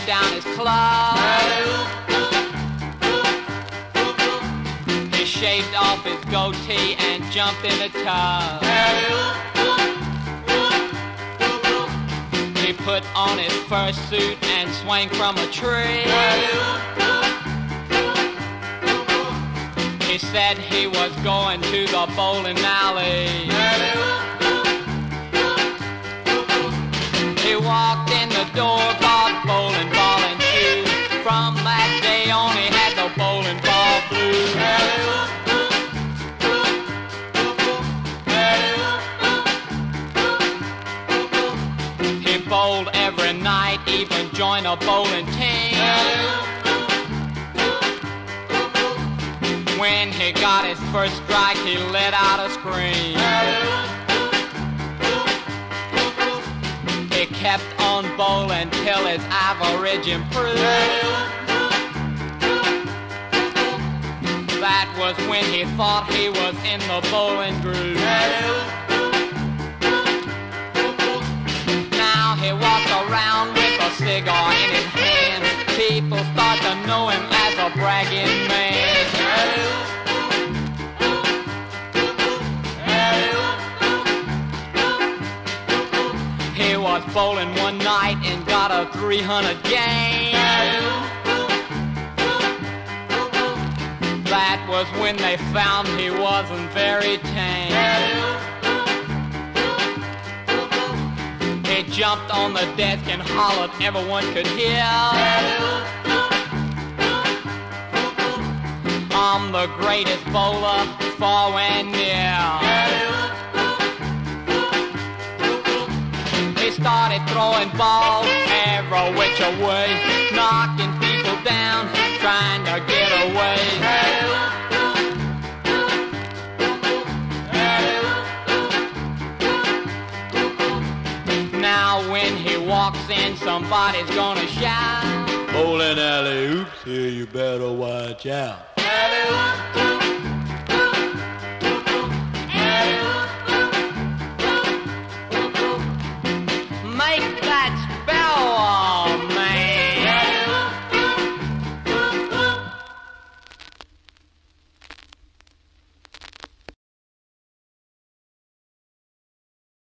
down his club. He shaved off his goatee and jumped in the tub. He put on his first suit and swung from a tree. He said he was going to the bowling alley. He walked in the door, bought bowling ball and shoes. From that day on he had the bowling ball blues. He bowled every night, even joined a bowling team. When he got his first strike, he let out a scream. He kept on bowling till his average improved. That was when he thought he was in the bowling groove. Now he walks around with a cigar in his hand. People start to know him as a bragging man. He was bowling one night and got a 300 game. That was when they found he wasn't very tame. He jumped on the desk and hollered, everyone could hear. I'm the greatest bowler, far and near. He started throwing balls every which way, knocking people down, trying to get away. Now when he walks in, somebody's gonna shout, bowling alley, oops, here you better watch out.